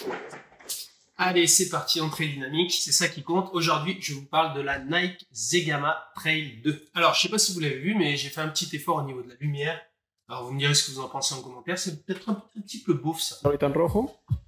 Allez, c'est parti, entrée dynamique, c'est ça qui compte. Aujourd'hui, je vous parle de la Nike Zegama Trail 2. Alors, je sais pas si vous l'avez vu, mais j'ai fait un petit effort au niveau de la lumière. Alors, vous me direz ce que vous en pensez en commentaire. C'est peut-être un petit peu beauf, ça. Ahorita en rojo,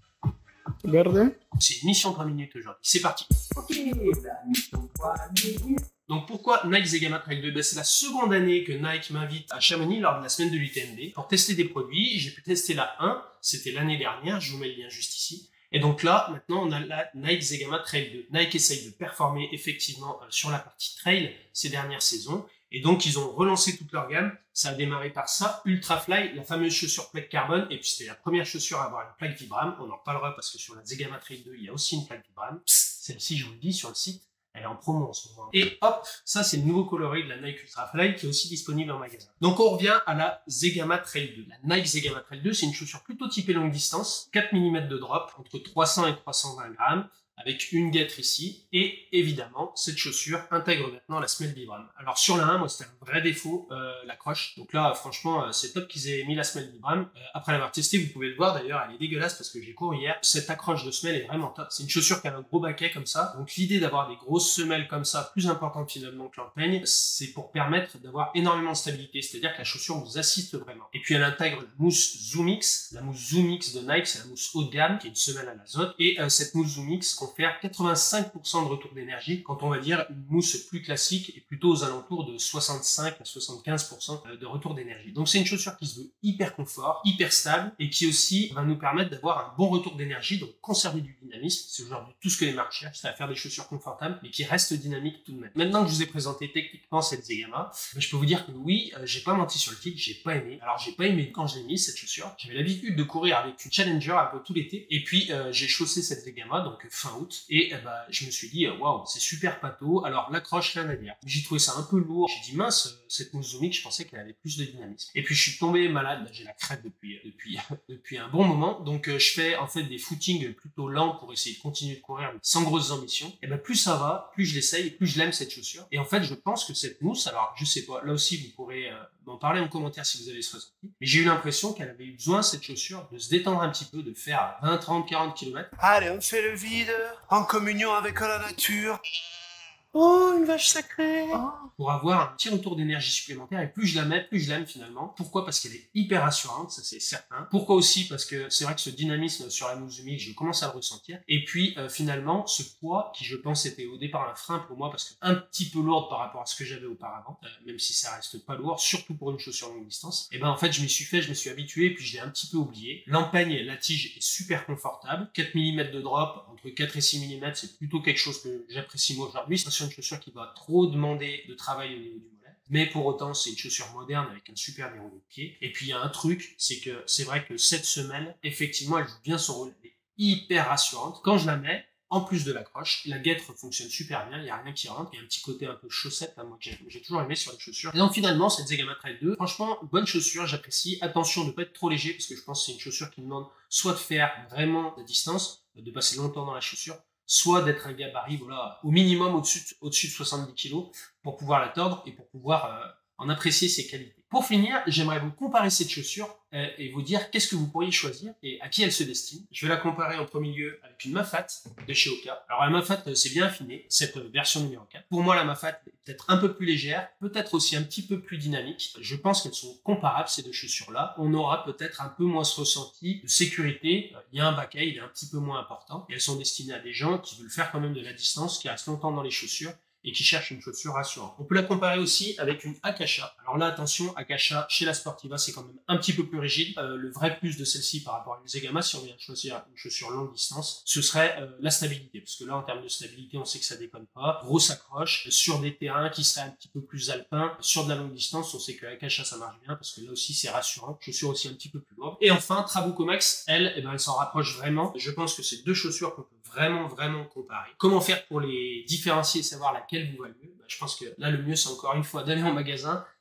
verde. C'est une mission 3 minutes aujourd'hui. C'est parti. Ok, la mission 3 minutes. Donc pourquoi Nike Zegama Trail 2? C'est la seconde année que Nike m'invite à Chamonix lors de la semaine de l'UTMB pour tester des produits. J'ai pu tester la 1, c'était l'année dernière, je vous mets le lien juste ici. Et donc là, maintenant, on a la Nike Zegama Trail 2. Nike essaye de performer effectivement sur la partie trail ces dernières saisons. Et donc, ils ont relancé toute leur gamme. Ça a démarré par ça, Ultrafly, la fameuse chaussure plaque carbone. Et puis, c'était la première chaussure à avoir une plaque Vibram. On en parlera parce que sur la Zegama Trail 2, il y a aussi une plaque Vibram. Celle-ci, je vous le dis, sur le site, elle est en promo en ce moment. Et hop, ça c'est le nouveau coloris de la Nike Ultrafly qui est aussi disponible en magasin. Donc on revient à la Zegama Trail 2. La Nike Zegama Trail 2, c'est une chaussure plutôt typée longue distance, 4 mm de drop, entre 300 et 320 grammes, avec une guêtre ici. Et évidemment, cette chaussure intègre maintenant la semelle Vibram. Alors sur la 1, moi c'était un vrai défaut, l'accroche. Donc là, franchement, c'est top qu'ils aient mis la semelle Vibram. Après l'avoir testé, vous pouvez le voir d'ailleurs, elle est dégueulasse parce que j'ai couru hier. Cette accroche de semelle est vraiment top. C'est une chaussure qui a un gros baquet comme ça. Donc l'idée d'avoir des grosses semelles comme ça, plus importantes finalement que l'empeigne, c'est pour permettre d'avoir énormément de stabilité. C'est-à-dire que la chaussure vous assiste vraiment. Et puis elle intègre la mousse Zoomix. La mousse Zoomix de Nike, c'est la mousse haut de gamme, qui est une semelle à l'azote. Et cette mousse Zoomix confère 85% de retour d'énergie, quand on va dire une mousse plus classique et plutôt aux alentours de 65 à 75% de retour d'énergie. Donc c'est une chaussure qui se veut hyper confort, hyper stable et qui aussi va nous permettre d'avoir un bon retour d'énergie, donc conserver du dynamisme. C'est aujourd'hui tout ce que les marques cherchent, c'est à faire des chaussures confortables mais qui restent dynamiques tout de même. Maintenant que je vous ai présenté techniquement cette Zegama, je peux vous dire que oui, j'ai pas menti sur le titre, j'ai pas aimé. Alors j'ai pas aimé quand je l'ai mis cette chaussure. J'avais l'habitude de courir avec une Challenger un peu tout l'été et puis j'ai chaussé cette Zegama donc fin août. Et je me suis dit, waouh, c'est super pâteau. Alors, l'accroche, rien à dire. J'ai trouvé ça un peu lourd. J'ai dit, mince, cette mousse Zoomix, je pensais qu'elle avait plus de dynamisme. Et puis, je suis tombé malade. J'ai la crête depuis un bon moment. Donc, je fais en fait des footings plutôt lents pour essayer de continuer de courir sans grosses ambitions. Et plus ça va, plus je l'essaye, plus je l'aime cette chaussure. Et en fait, je pense que cette mousse, alors, je sais pas, là aussi, vous pourrez m'en parler en commentaire si vous avez ce ressenti. Mais j'ai eu l'impression qu'elle avait eu besoin, cette chaussure, de se détendre un petit peu, de faire 20, 30, 40 km. Allez, on fait le vide, en communion avec la nature. Oh, une vache sacrée! Pour avoir un petit retour d'énergie supplémentaire, et plus je la mets, plus je l'aime finalement. Pourquoi? Parce qu'elle est hyper rassurante, ça c'est certain. Pourquoi aussi? Parce que c'est vrai que ce dynamisme sur la mousse Zoomix, je commence à le ressentir. Et puis finalement, ce poids qui je pense était au départ un frein pour moi, parce que un petit peu lourde par rapport à ce que j'avais auparavant, même si ça reste pas lourd, surtout pour une chaussure longue distance, et en fait je m'y suis fait, je me suis habitué, puis je l'ai un petit peu oublié. L'empeigne, la tige est super confortable, 4 mm de drop, entre 4 et 6 mm, c'est plutôt quelque chose que j'apprécie moi aujourd'hui. Une chaussure qui va trop demander de travail au niveau du mollet, mais pour autant c'est une chaussure moderne avec un super déroulé de pied. Et puis il y a un truc, c'est que c'est vrai que cette semelle, effectivement, elle joue bien son rôle, elle est hyper rassurante. Quand je la mets, en plus de l'accroche, la guêtre fonctionne super bien, il n'y a rien qui rentre, il y a un petit côté un peu chaussette, hein, moi que j'ai toujours aimé sur les chaussures. Et donc finalement, cette Zegama Trail 2, franchement, bonne chaussure, j'apprécie. Attention de ne pas être trop léger, parce que je pense que c'est une chaussure qui demande soit de faire vraiment de la distance, de passer longtemps dans la chaussure, soit d'être un gabarit, voilà, au minimum au-dessus de 70 kg pour pouvoir la tordre et pour pouvoir en apprécier ses qualités. Pour finir, j'aimerais vous comparer cette chaussure et vous dire qu'est-ce que vous pourriez choisir et à qui elle se destine. Je vais la comparer en premier lieu avec une Mafat de chez Hoka. Alors la Mafat, c'est bien affiné, cette version numéro 4. Pour moi, la Mafat est peut-être un peu plus légère, peut-être aussi un petit peu plus dynamique. Je pense qu'elles sont comparables, ces deux chaussures-là. On aura peut-être un peu moins ce ressenti de sécurité. Il y a un baquet, il est un petit peu moins important. Et elles sont destinées à des gens qui veulent faire quand même de la distance, qui restent longtemps dans les chaussures et qui cherchent une chaussure rassurante. On peut la comparer aussi avec une Akasha. Alors là, attention, Akasha, chez la Sportiva, c'est quand même un petit peu plus rigide. Le vrai plus de celle-ci par rapport à une Zegama, si on vient de choisir une chaussure longue distance, ce serait la stabilité. Parce que là, en termes de stabilité, on sait que ça déconne pas. Grosse accroche, sur des terrains qui seraient un petit peu plus alpins, sur de la longue distance, on sait que Akasha, ça marche bien, parce que là aussi, c'est rassurant. Chaussure aussi un petit peu plus lourde. Et enfin, Trabuco Max, elle, elle s'en rapproche vraiment. Je pense que c'est deux chaussures qu'on peut vraiment comparer. Comment faire pour les différencier et savoir laquelle vous va le mieux? Je pense que là, le mieux, c'est encore une fois d'aller en magasin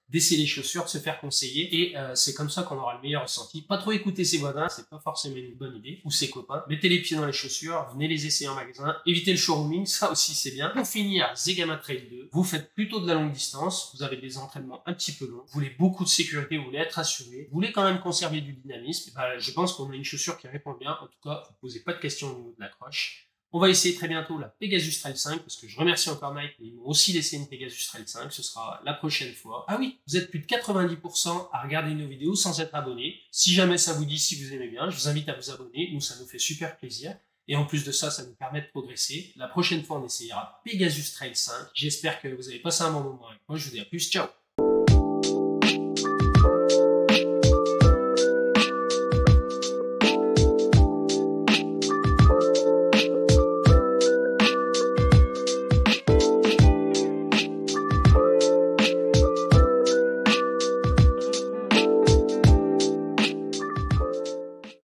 d'essayer les chaussures, de se faire conseiller, et c'est comme ça qu'on aura le meilleur ressenti. Pas trop écouter ses voisins, c'est pas forcément une bonne idée, ou ses copains. Mettez les pieds dans les chaussures, venez les essayer en magasin, évitez le showrooming, ça aussi c'est bien. Pour finir, Zegama Trail 2, vous faites plutôt de la longue distance, vous avez des entraînements un petit peu longs, vous voulez beaucoup de sécurité, vous voulez être assuré, vous voulez quand même conserver du dynamisme, je pense qu'on a une chaussure qui répond bien, en tout cas, vous posez pas de questions au niveau de l'accroche. On va essayer très bientôt la Pegasus Trail 5, parce que je remercie encore Nike, mais ils m'ont aussi laissé une Pegasus Trail 5, ce sera la prochaine fois. Ah oui, vous êtes plus de 90% à regarder nos vidéos sans être abonné. Si jamais ça vous dit, si vous aimez bien, je vous invite à vous abonner, nous ça nous fait super plaisir. Et en plus de ça, ça nous permet de progresser. La prochaine fois, on essayera Pegasus Trail 5. J'espère que vous avez passé un bon moment avec moi. Je vous dis à plus, ciao!